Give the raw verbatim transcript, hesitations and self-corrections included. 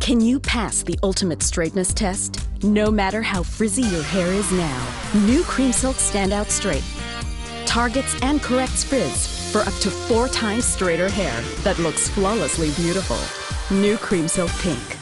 Can you pass the ultimate straightness test? No matter how frizzy your hair is now, new Cream Silk Standout Straight targets and corrects frizz for up to four times straighter hair that looks flawlessly beautiful. New Cream Silk Pink.